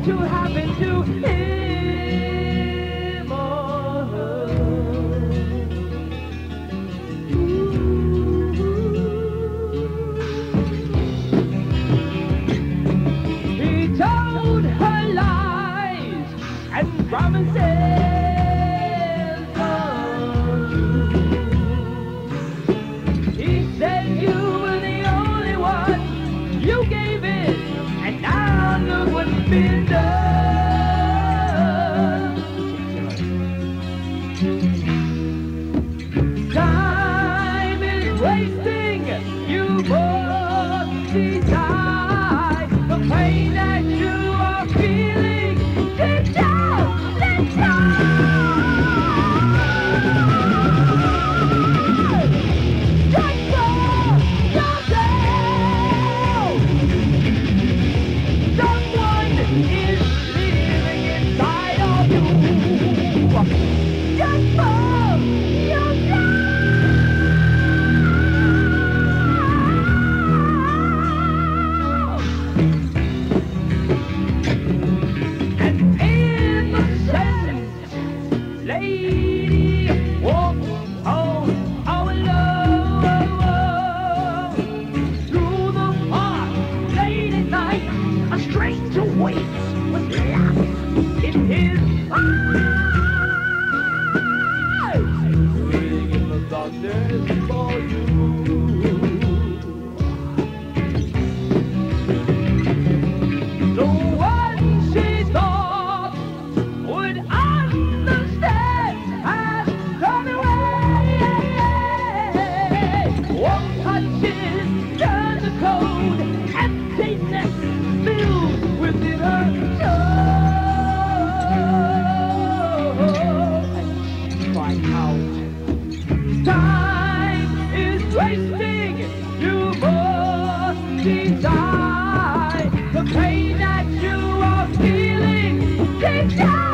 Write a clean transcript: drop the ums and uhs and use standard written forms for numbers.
to happen to him or her. He told her lies and promises untrue. He said you were the only one, you gave it, and now look what's been done. Time is wasting, you must decide the pain that you are feeling deep down inside. Just for yourself. Someone is living inside of you. Just for yourself. An innocent lady walks home all alone. Through the park, late at night, a stranger waits with love in his eyes, waiting in the darkness for you. The one she thought would understand has gone away. One touches turn the code, emptiness filled within her soul. And she cried out, time is wasting, you must decide the pain that you are feeling deep down.